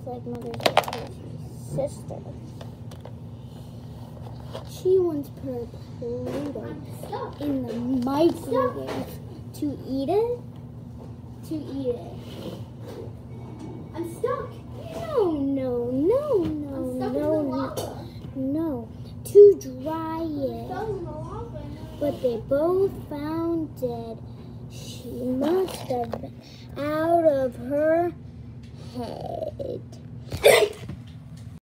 just like Mother's sister. She once put Pluto in the microwave to eat it. I'm stuck. No. To dry it. But they both found dead. She must have been out of her head.